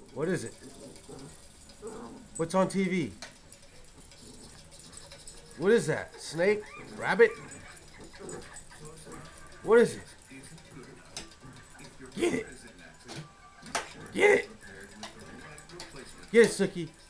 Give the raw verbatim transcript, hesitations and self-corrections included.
What is it? What's on T V? What is that? Snake? Rabbit? What is it? Get it! Get it! Get it, Sookie!